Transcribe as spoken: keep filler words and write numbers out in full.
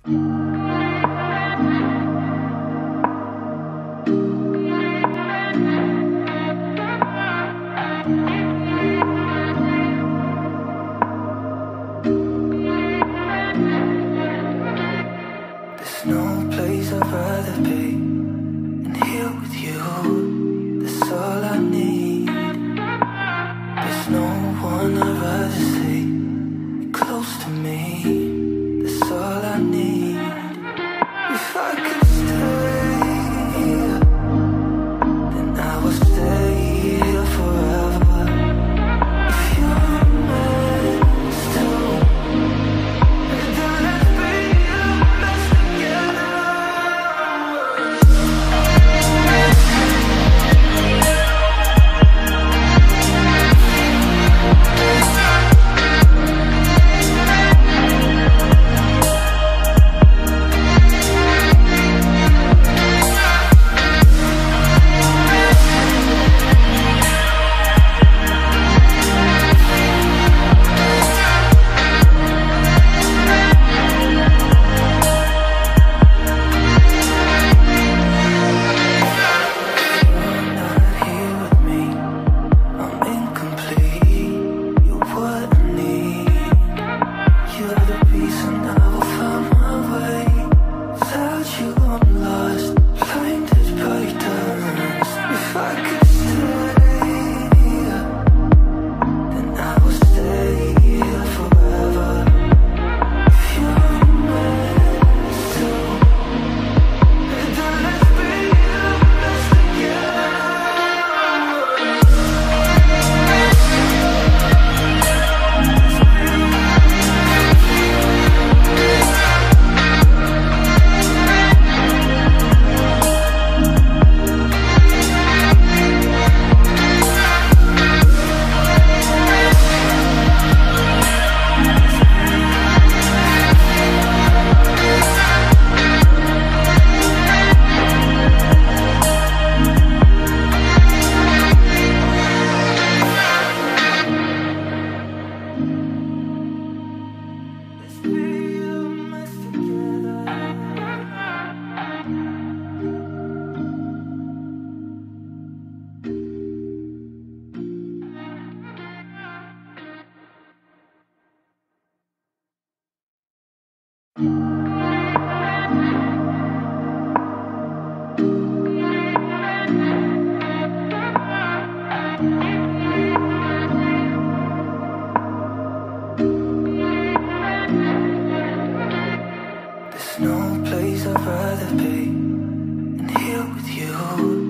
There's no place I'd rather be than here with you. That's all I need. There's no one I'd rather see close to me. That's all I need. If I could stay, then I would stay here forever. If you're meant to, then let's be the best together. There's no place I'd rather be than here with you.